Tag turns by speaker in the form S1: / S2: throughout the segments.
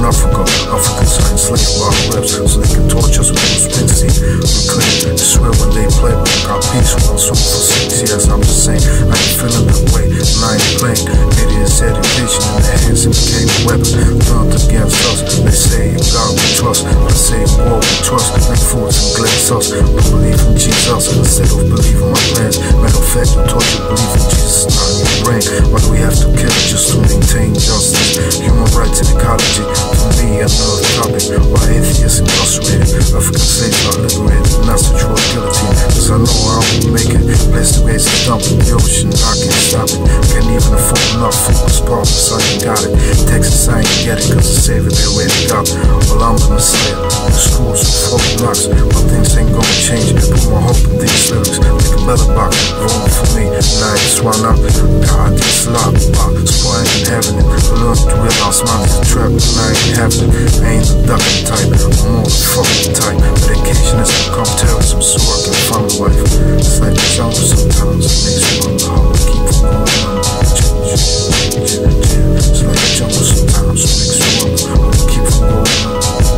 S1: Africa, Africans are enslaved by reps, so they can torture us with conspiracy. We claim, swear when they play, got peace when I'm swimming for 6 years. I'm just saying, I ain't feeling that way, and I ain't playing. Idiots' education in their hands, it became a weapon turned against us. They say in God we trust, I say in war we trust. Make foods and glaze us, don't believe in Jesus instead of believing my plans. Matter of fact, I told you believe in Jesus, not in your brain. Why do we have to kill just to maintain justice? Human rights and ecology, to me another topic. Why atheists incarcerated, African slaves are liberated, and that's the true guillotine. Cause I know I won't make it. Place the waste is dumped in the ocean, I can't stop it. Can't even afford enough for this partners, I ain't got it. Texas, I ain't get it, cause the savior they already got. Well, I'm gonna say it, the schools with 4 blocks, but things ain't gonna change. Put my hope in these lyrics, make a better box, room for me, and I ain't swine out. God, this lot, so I ain't having it. I learned to realize mine is a trap, and I ain't having it. I ain't the ducking type, I'm more the fucking type. Medication has become terrorism, so I can find a life. It's like the jungle sometimes, it makes me wonder how we keep from going on. It's like the jungle sometimes, it makes me wonder how we keep from going on.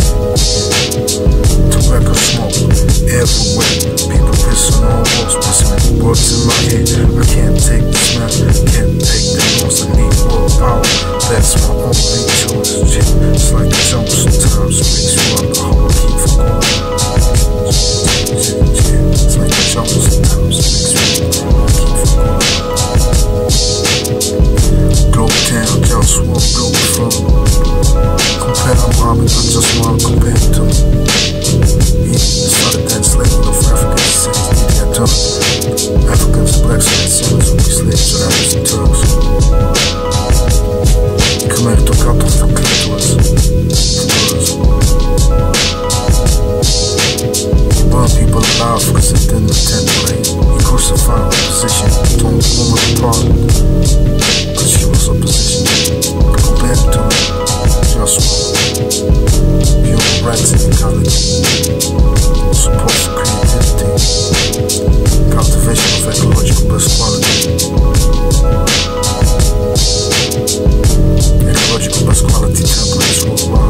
S1: Tobacco smoke everywhere, people pissing on walls, pissing words in my head. I can't take this man, can't take the noise, I need more power. That's my only choice. It's like the jungle sometimes, it makes me wonder how we keep from going on. It's like the jungle sometimes, it makes me wonder how we keep from going on. Globetown, JustWar, Globalfirm. Compare I'm robbing, I just wanna compare it to me. Started that enslavement of African descent, media terms. Africans, blacks, and sinners will be slaves to Arabs and Turks. Committed to Capitalism. He burned people alive because they didn't attend the rain. He crucified opposition, torn the woman apart because she was opposition. Compared to JustWar, human rights and ecology, support for creativity, cultivation of ecological best quality. Ecological best quality templates worldwide.